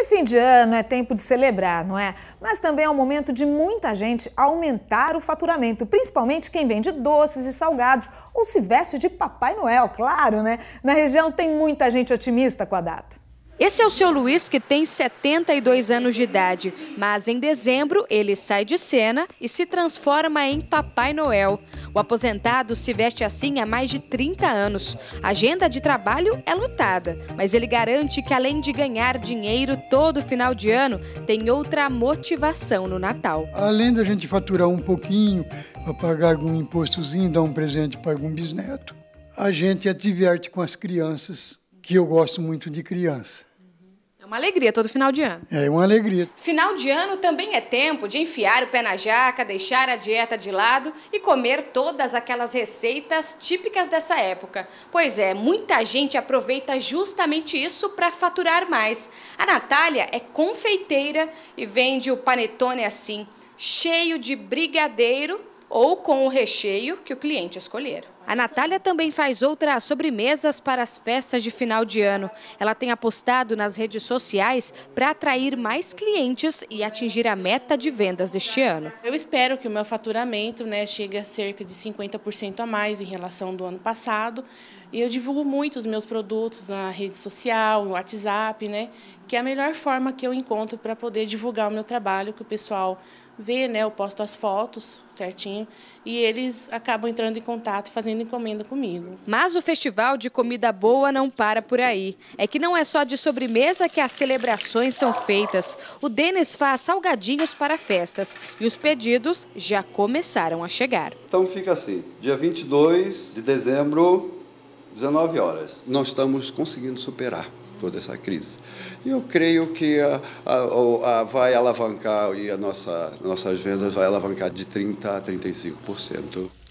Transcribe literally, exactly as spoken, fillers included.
fim de ano é tempo de celebrar, não é? Mas também é um momento de muita gente aumentar o faturamento, principalmente quem vende doces e salgados ou se veste de Papai Noel, claro, né? Na região tem muita gente otimista com a data. Esse é o seu Luiz, que tem setenta e dois anos de idade, mas em dezembro ele sai de cena e se transforma em Papai Noel. O aposentado se veste assim há mais de trinta anos. A agenda de trabalho é lotada, mas ele garante que além de ganhar dinheiro todo final de ano, tem outra motivação no Natal. Além da gente faturar um pouquinho para pagar algum impostozinho, dar um presente para algum bisneto, a gente diverte com as crianças, que eu gosto muito de criança. É uma alegria todo final de ano. É uma alegria. Final de ano também é tempo de enfiar o pé na jaca, deixar a dieta de lado e comer todas aquelas receitas típicas dessa época. Pois é, muita gente aproveita justamente isso para faturar mais. A Natália é confeiteira e vende o panetone assim, cheio de brigadeiro ou com o recheio que o cliente escolher. A Natália também faz outras sobremesas para as festas de final de ano. Ela tem apostado nas redes sociais para atrair mais clientes e atingir a meta de vendas deste ano. Eu espero que o meu faturamento, né, chegue a cerca de cinquenta por cento a mais em relação do ano passado. E eu divulgo muito os meus produtos na rede social, no WhatsApp, né, que é a melhor forma que eu encontro para poder divulgar o meu trabalho, que o pessoal vê, né, eu posto as fotos certinho e eles acabam entrando em contato e fazendo encomenda comigo. Mas o Festival de Comida Boa não para por aí. É que não é só de sobremesa que as celebrações são feitas. O Denis faz salgadinhos para festas e os pedidos já começaram a chegar. Então fica assim, dia vinte e dois de dezembro, dezenove horas. Nós estamos conseguindo superar toda essa crise. E eu creio que a, a, a vai alavancar e a nossa, nossas vendas vai alavancar de trinta a trinta e cinco por cento.